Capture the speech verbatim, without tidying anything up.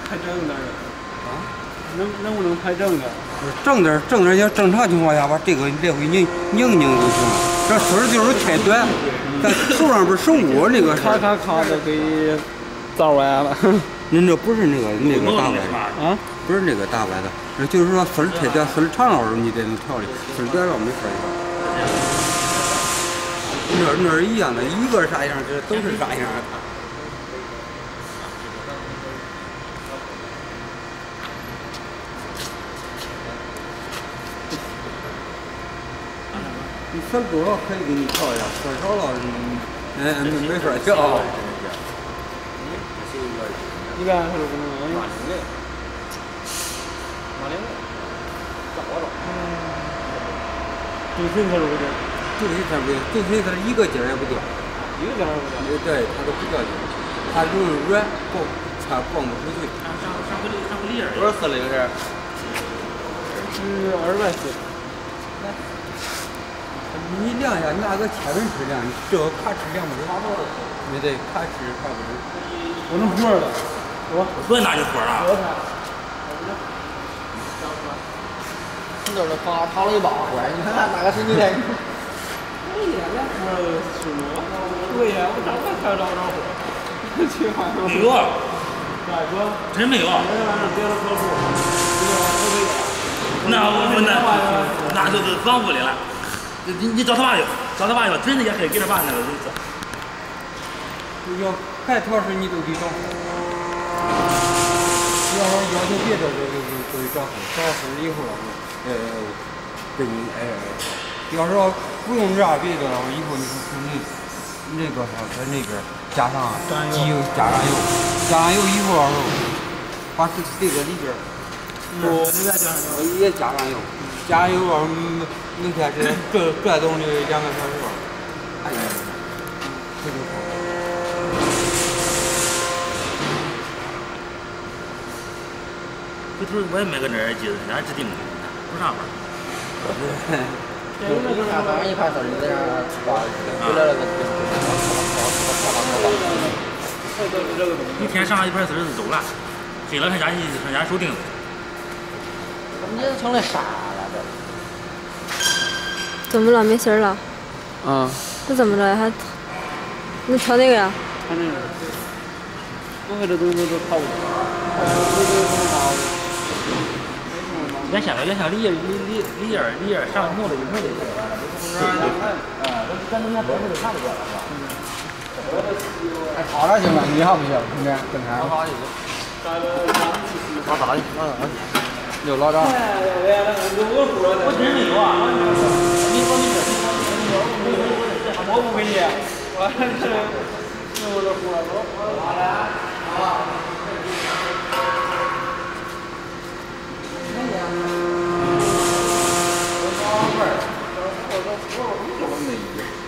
拍正点啊？能能不能拍正点？ 正点正点，要正常情况下把这个来回拧拧拧就行了。这丝儿就是太短，在头上不是手握那个咔咔咔的给凿歪了。 您这不是那个那个打歪的啊？ 不是那个打歪的，这就是说丝儿太短，丝儿长了时候你得能调的，丝儿短了没法调。那那是一样的，一个啥样，这都是啥样。你丝多了可以给你调一下，丝少了，哎，没没法调。 一般是不能用。对称它是不对， 对称不对，对称它一个筋儿也不掉， 一个筋儿也不掉。 对，它都不掉筋，它容易软，逛它逛不出去。 上上上回上回里多少丝了？这是？是二百丝。 你量一下，拿个切纹尺量，这个卡尺量不准，没对，卡尺卡不准。 我能活了，我不拿就活了。 从这儿都啪掏了一把过来，你看看哪个是你的？ 哎呀，那活是我，对呀，我咋才找着活？去看看。 没有， 大哥， 真没有。那我那那就是防护的了。你你找他爸去，找他爸去，真的也可以给他爸那个。 要白条式你都得找，要是要求别的就就就就得找好，找好以后呃，给你哎，要是说不用这别的了，以后你你那个啥在那边加上机油，加上油，加上油以后要是把这这个里边， 我那边加上油也加上油，加上油要是每天是转转动的两个小时，哎呀，这就好。 回头我也买个那耳机，人家指定不上班。 就你看，反正一盘丝儿，你在那儿挂回来了， 一天上一盘丝儿就走了，进了上家上家收钉子。 你这成了傻了这。怎么了？没声了？ 啊。 这怎么着呀？还？你调哪个呀？ 调那个。我看这东西都差不多。 原先原先里里里里二里二上弄的弄的，啊，咱中间多数都差不多了，是吧？ 还好点行了，你好不行，今天跟他。 好就行。老大的，老大的。 有老张。 我真没有啊！你说你这，你说你这， 我不给你，我这我这活儿我好嘞啊。 我我我我没。